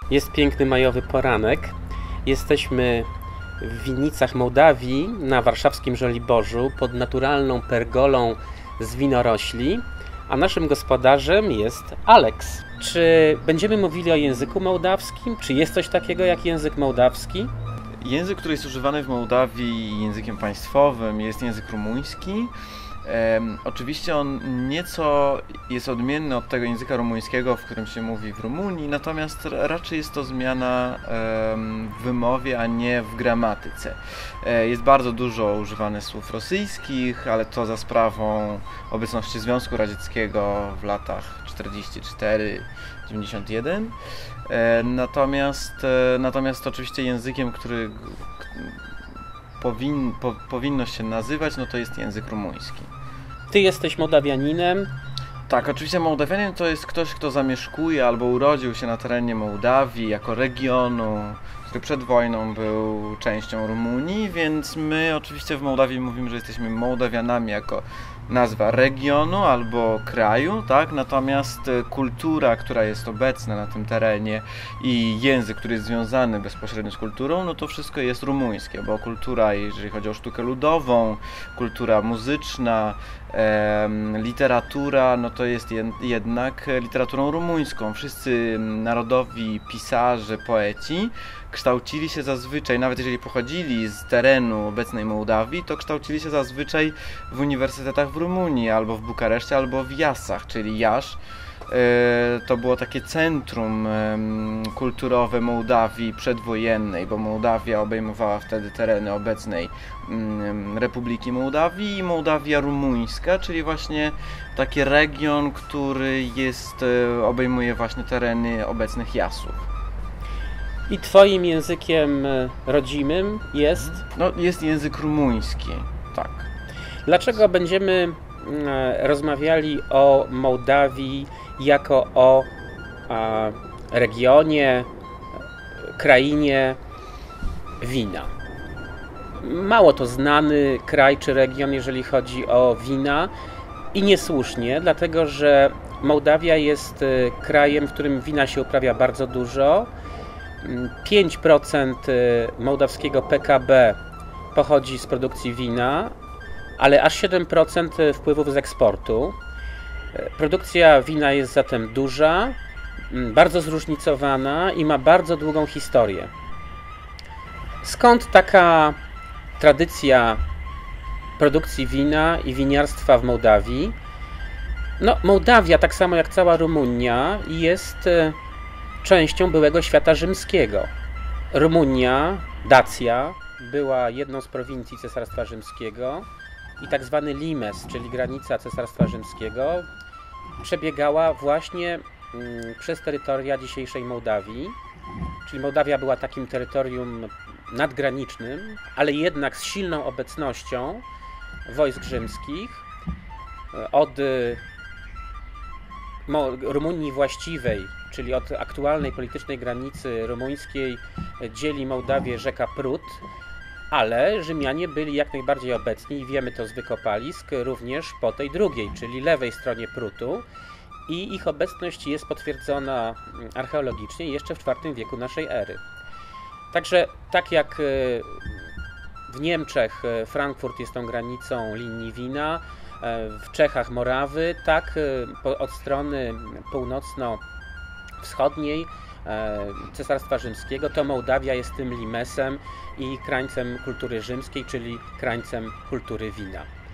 Jest piękny majowy poranek. Jesteśmy w winnicach Mołdawii na warszawskim Żoliborzu pod naturalną pergolą z winorośli, a naszym gospodarzem jest Alex. Czy będziemy mówili o języku mołdawskim? Czy jest coś takiego jak język mołdawski? Język, który jest używany w Mołdawii językiem państwowym, jest język rumuński. Oczywiście on nieco jest odmienny od tego języka rumuńskiego, w którym się mówi w Rumunii, natomiast raczej jest to zmiana w wymowie, a nie w gramatyce. Jest bardzo dużo używanych słów rosyjskich, ale to za sprawą obecności Związku Radzieckiego w latach 44-91. Natomiast oczywiście językiem, który powinno się nazywać, no to jest język rumuński. Ty jesteś Mołdawianinem. Tak, oczywiście Mołdawianin to jest ktoś, kto zamieszkuje albo urodził się na terenie Mołdawii jako regionu, który przed wojną był częścią Rumunii, więc my oczywiście w Mołdawii mówimy, że jesteśmy Mołdawianami jako nazwa regionu albo kraju, tak? Natomiast kultura, która jest obecna na tym terenie i język, który jest związany bezpośrednio z kulturą, no to wszystko jest rumuńskie, bo kultura, jeżeli chodzi o sztukę ludową, kultura muzyczna, literatura, no to jest jednak literaturą rumuńską. Wszyscy narodowi pisarze, poeci kształcili się zazwyczaj, nawet jeżeli pochodzili z terenu obecnej Mołdawii, to kształcili się zazwyczaj w uniwersytetach w Rumunii, albo w Bukareszcie, albo w Jasach, czyli Jasz. To było takie centrum kulturowe Mołdawii przedwojennej, bo Mołdawia obejmowała wtedy tereny obecnej Republiki Mołdawii i Mołdawia rumuńska, czyli właśnie taki region, który obejmuje właśnie tereny obecnych Jasów. I twoim językiem rodzimym jest? No, jest język rumuński, tak. Dlaczego będziemy rozmawiali o Mołdawii jako o regionie, krainie wina? Mało to znany kraj czy region, jeżeli chodzi o wina, i niesłusznie, dlatego że Mołdawia jest krajem, w którym wina się uprawia bardzo dużo. 5% mołdawskiego PKB pochodzi z produkcji wina, ale aż 7% wpływów z eksportu. Produkcja wina jest zatem duża, bardzo zróżnicowana i ma bardzo długą historię. Skąd taka tradycja produkcji wina i winiarstwa w Mołdawii? No, Mołdawia, tak samo jak cała Rumunia, jest częścią byłego świata rzymskiego. Rumunia, Dacia, była jedną z prowincji Cesarstwa Rzymskiego i tak zwany limes, czyli granica Cesarstwa Rzymskiego, przebiegała właśnie przez terytoria dzisiejszej Mołdawii. Czyli Mołdawia była takim terytorium nadgranicznym, ale jednak z silną obecnością wojsk rzymskich. Od Rumunii właściwej, czyli od aktualnej politycznej granicy rumuńskiej, dzieli Mołdawię rzeka Prut, ale Rzymianie byli jak najbardziej obecni i wiemy to z wykopalisk również po tej drugiej, czyli lewej stronie Prutu, i ich obecność jest potwierdzona archeologicznie jeszcze w IV wieku naszej ery. Także tak jak w Niemczech Frankfurt jest tą granicą linii wina, w Czechach Morawy, tak od strony północno-wschodniej Cesarstwa Rzymskiego to Mołdawia jest tym limesem i krańcem kultury rzymskiej, czyli krańcem kultury wina.